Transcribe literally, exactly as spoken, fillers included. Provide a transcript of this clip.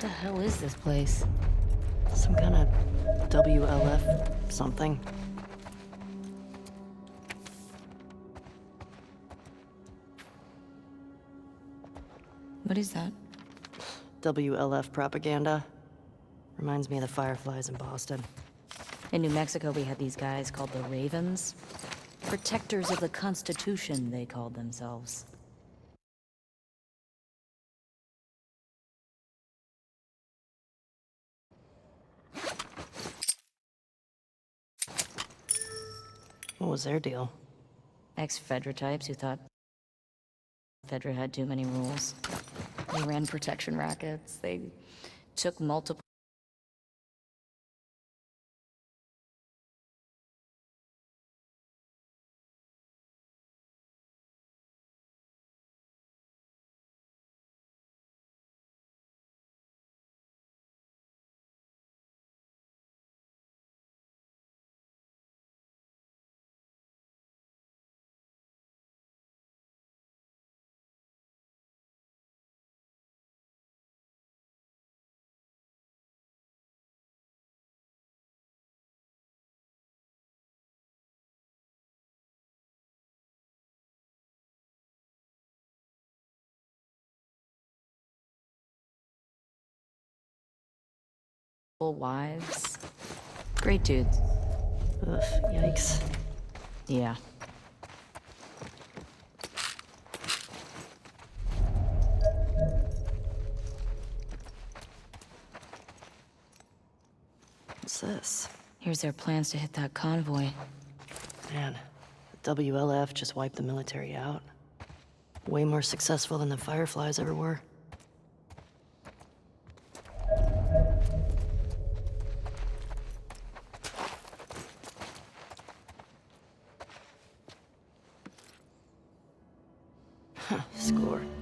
hell is this place? Some kind of W L F something. What is that? W L F propaganda. Reminds me of the Fireflies in Boston. In New Mexico, we had these guys called the Ravens. Protectors of the Constitution, they called themselves. What was their deal? Ex-Fedra types who thought Fedra had too many rules. They ran protection rackets. They took multiple wives. Great dudes. Ugh, yikes. Yeah. What's this? Here's their plans to hit that convoy. Man, the W L F just wiped the military out. Way more successful than the Fireflies ever were. Huh, score.